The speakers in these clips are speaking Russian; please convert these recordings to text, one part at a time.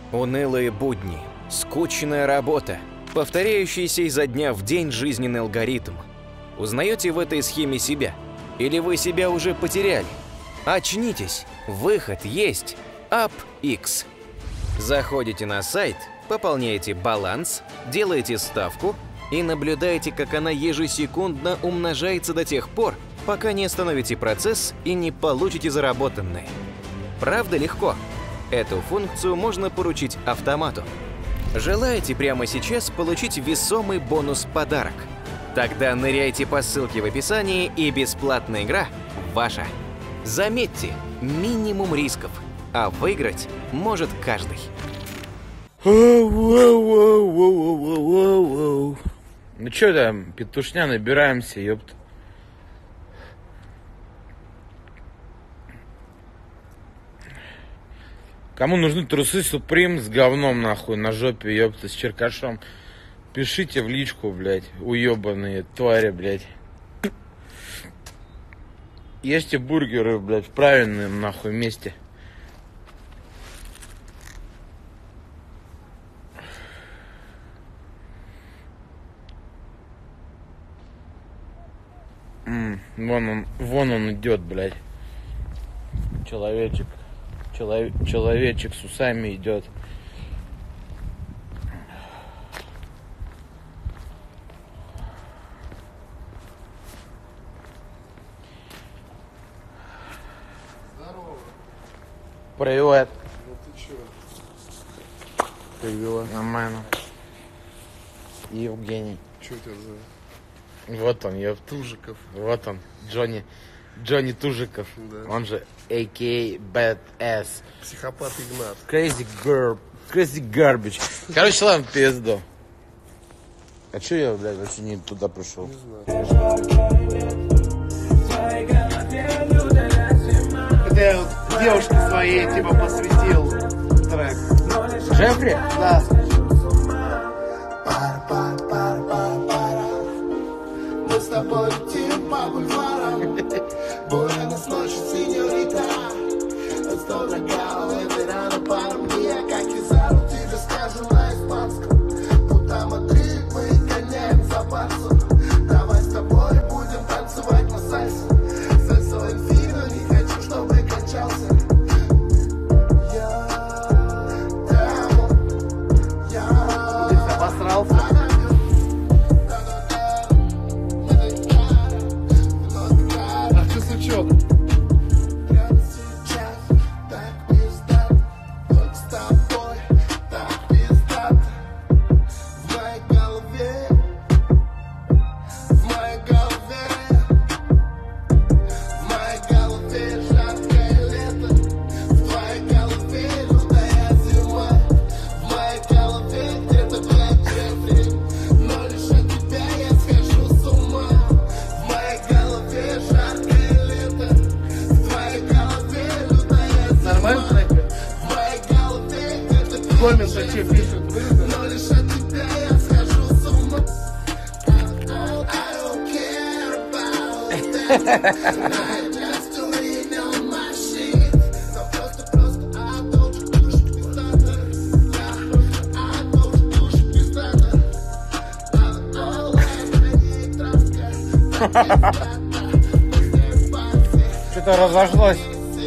Унылые будни, скучная работа, повторяющийся изо дня в день жизненный алгоритм. Узнаете в этой схеме себя? Или вы себя уже потеряли? Очнитесь! Выход есть! UpX. Заходите на сайт, пополняете баланс, делаете ставку и наблюдаете, как она ежесекундно умножается до тех пор, пока не остановите процесс и не получите заработанное. Правда легко? Эту функцию можно поручить автомату. Желаете прямо сейчас получить весомый бонус-подарок? Тогда ныряйте по ссылке в описании, и бесплатная игра ваша. Заметьте, минимум рисков, а выиграть может каждый. Ну чё там, петушня, набираемся, ёпта. Кому нужны трусы Supreme с говном, нахуй, на жопе, ёпта, с черкашом, пишите в личку, блядь, уёбанные твари, блядь. Ешьте бургеры, блядь, в правильном, нахуй, месте. Вон он идет, блядь. Человечек с усами идет. Здорово. Привет. Ну ты чё? Привет. Нормально. Евгений. Чё это за Вот он, ёпта. Тужиков? Вот он, Джонни Тужиков. Да. Он же A.K. Badass. Психопат Игнат. Crazy garbage. Короче, ладно, в пизду. А чё я, блядь, вообще не туда пришел? Не знаю. Это я вот девушке своей типа посвятил трек. Джеффри? Да. Мы с тобой летим по бульварам. Буэнос ночи, синьорита. Сто дракал, верано para мне. Как Кизару тебе скажу на испанском. Puta Madrid, мы гоняем за барсом. Давай с тобой будем танцевать на сальсе. Сальсо инфино, не хочу, чтобы кончался. Ты обосрался? А что сучок? Прямо сейчас так пиздат. Вот с тобой так пиздат. В моей голове. В моей голове. В моей голове жаркое лето. В твоей голове лютая зима. В моей голове где-то блядь Джеффри. Но лишь от тебя я схожу с ума. В моей голове жаркое лето. В твоей голове лютая зима. Нормально трек? В моей голове где-то Коммент что пишут. но лишь от тебя я схожу с ума. I don't care about that. I just lean on my shit. Но просто I don't душу пиздата. I don't душу пиздата. All I need травка. Что-то разошлось.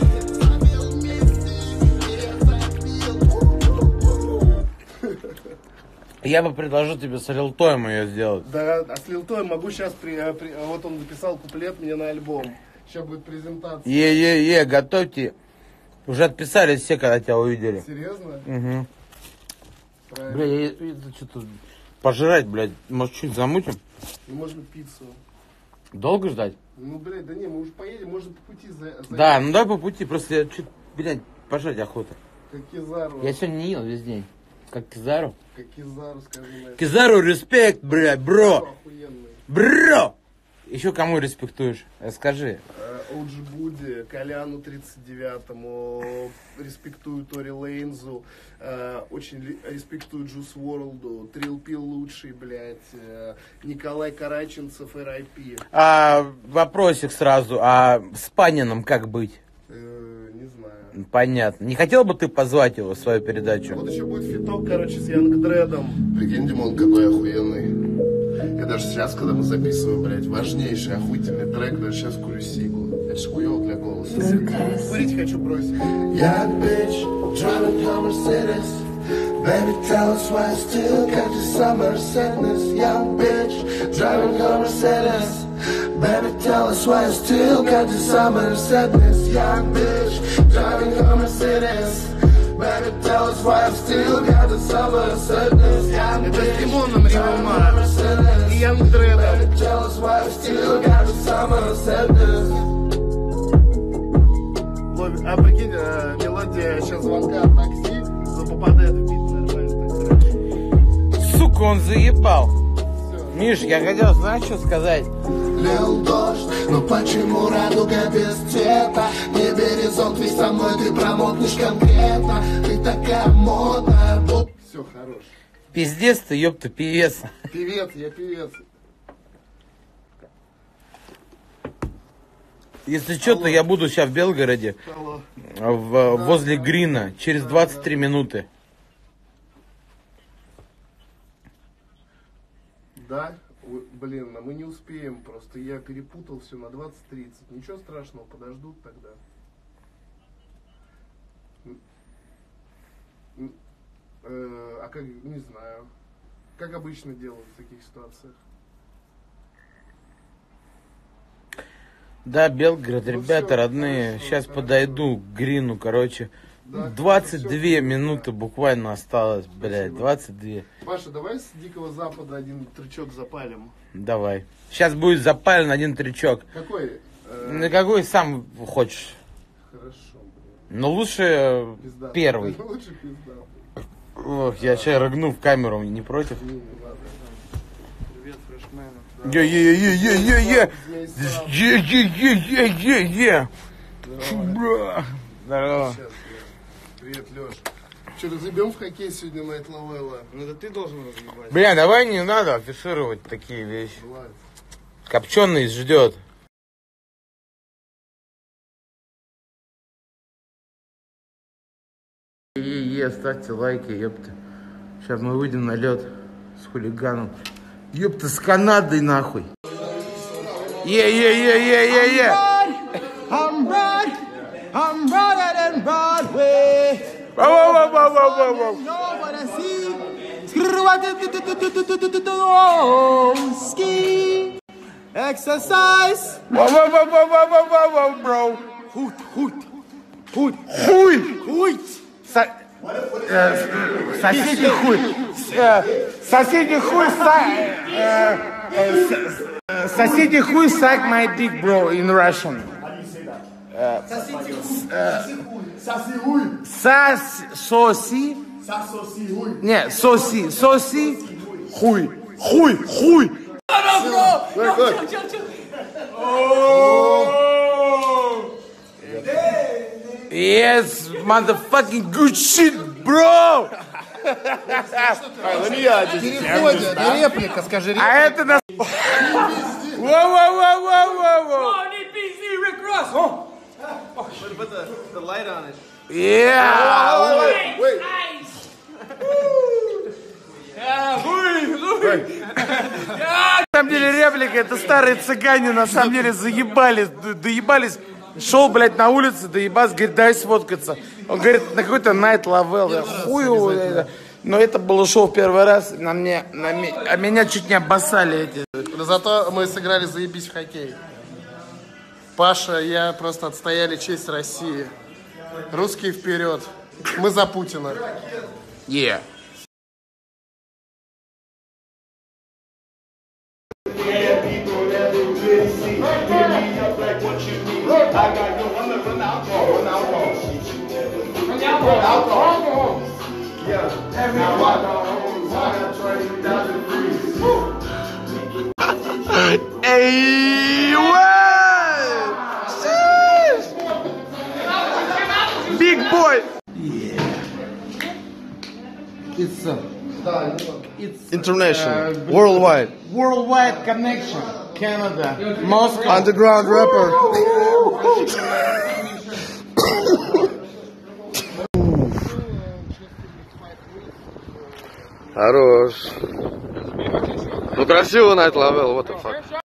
Я бы предложил тебе с рилтоем ее сделать. Да, а с Лилтой могу сейчас вот он написал куплет мне на альбом. Сейчас будет презентация. Готовьте. Уже отписались все, когда тебя увидели. Серьезно? Угу. Правильно. Бля, это что-то пожрать, блядь. Может, чуть замутим? Ну, можно пиццу. Долго ждать? Ну, блядь, да не, мы уже поедем, можно по пути Да, ну давай по пути, просто я чуть, блядь, пожрать охота. Как Кизару. Я сегодня не ел весь день. Как Кизару. Как Кизару, скажи на это. Кизару, респект, блядь, бро. Охуенный. Бро! Еще кому респектуешь? Скажи. Оджи Буди, Коляну 39-му, респектую Тори Лейнзу, очень респектую Джус Ворлду, Трил Пил лучший, блядь, Николай Караченцев, R.I.P. Вопросик сразу, а с Паниным как быть? Не знаю. Понятно. Не хотел бы ты позвать его в свою передачу? Вот еще будет фиток, короче, с Янг Дредом. Прикинь, Димон, какой охуенный. Я даже сейчас, когда мы записываем, блядь, важнейший охуительный трек, даже сейчас курю сиглу. Это ж хуёво для голоса. Курить хочу бросить. Young bitch, driving her Mercedes. Baby, tell us why I still got the summer sadness. Young bitch, driving her Mercedes. Baby, tell us why I still got the summer sadness. Young bitch, driving her Mercedes. Baby, tell us why I still got the summer sadness. Young bitch, driving her Mercedes. И Янг Дредом. Baby, tell us why I still got the summer sadness. А прикинь, мелодия сейчас звонка от такси, попадает в бит нормально. Сука, он заебал. Миш, я хотел, знаешь, что сказать? Лил дождь, но почему радуга без цвета? Не бери зонт, ведь со мной ты промокнешь конкретно. Ты такая модная. Все, хорош. Пиздец ты, ёпта, певец. Певец, я певец. Если что, то я буду сейчас в Белгороде, возле Грина, через 23 минуты. Да? Блин, мы не успеем, просто я перепутал все на 20:30. Ничего страшного, подождут тогда. А как, не знаю. Как обычно делают в таких ситуациях? Да, Белгород, Ну ребята, всё, родные, хорошо, сейчас хорошо. подойду к Грину, короче. Да, 22 всё. минуты буквально осталось, блядь, 22. Паша, давай с Дикого Запада один трючок запалим. Давай. Сейчас будет запален один трючок. Какой? На какой сам хочешь? Хорошо, блин. Но лучше Пизда. первый. Лучше пизда. Ох, я сейчас рыгну в камеру, не против? Не ладно. Привет, фрешмену. Е-е-е-е-е-е-е! Здравствуй. Е-е-е-е-е-е! Бра! Здорово. Сейчас, привет, Леш. Что, разъебем в хоккей сегодня Найт Лавелла? Ну это ты должен разъебать. Бля, давай не надо афишировать такие вещи. Ладно. Копченый ждет. Ставьте лайки, ёпта. Сейчас мы выйдем на лед с хулиганом. Ёпта, с Канадой нахуй. Е-е-е-е-е-е. I'm brighter than Broadway. Воу-воу-воу-воу-воу-воу. Know what I see? Ski. Exercise. Воу-воу-воу-воу-воу-воу, бро. Хуй. Соседний хуй. Соседний хуй. Соседний хуй suck my dick, bro, in Russian. Соси. Не, соси. Хуй. Yes, motherfucking good shit, bro. Переходит, не реплика, скажи реплика. А это на... Воу-воу-воу-воу-воу-воу. The light on it. Yeah. Wait. На самом деле реплика, это старые цыгане, на самом деле доебались. Шел, блядь, на улице, доебался, говорит, дай сфоткаться. Он говорит, на какой-то Найт Лавелл, я хуй его. Но это было шоу в первый раз, а меня чуть не обоссали эти. Но зато мы сыграли заебись в хоккей. Паша, я просто отстояли честь России. Русские вперед. Мы за Путина. Yeah. Hey, what? Big boy. Yeah. It's International. Worldwide. worldwide connection. Canada, Moscow. Underground rapper. Хорош. Ну красиво Night Level, what the fuck.